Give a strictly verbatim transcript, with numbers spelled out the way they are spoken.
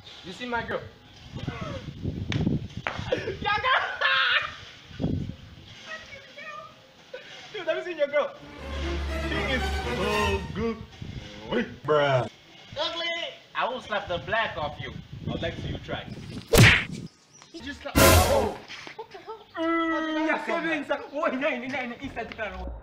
You see my girl? Dude, have you seen your girl? She is so good. Bruh. Ugly! I will slap the black off you. I'd like to see you try. He just like. Oh! What the hell? Mm,